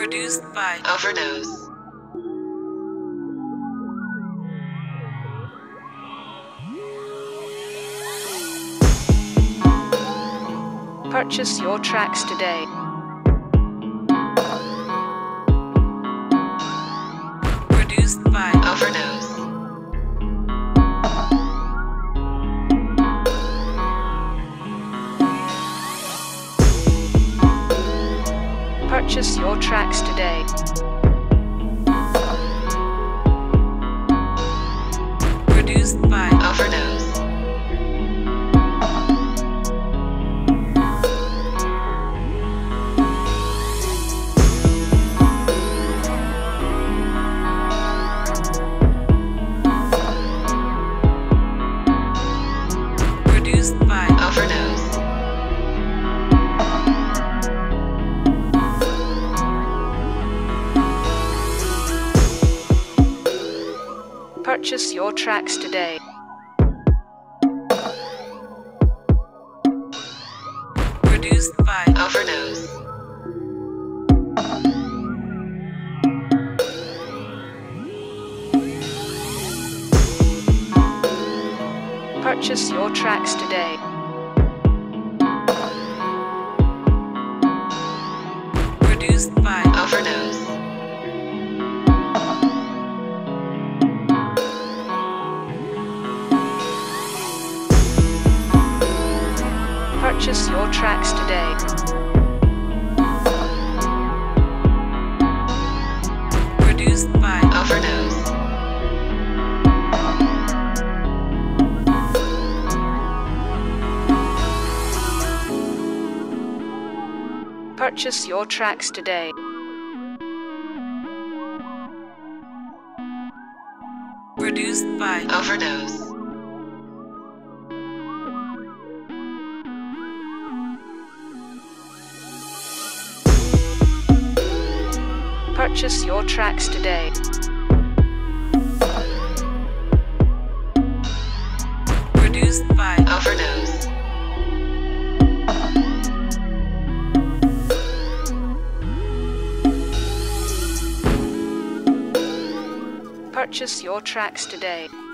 Produced by Overdose. Purchase your tracks today. Produced by Overdose. Purchase your tracks today. Produced by Overdose. Produced by Overdose. Purchase your tracks today. Produced by Overdose. Purchase your tracks today. Produced by Overdose. Purchase your tracks today. Produced by Overdose. Purchase your tracks today. Produced by Overdose. Purchase your tracks today. Produced by Overdose. Purchase your tracks today.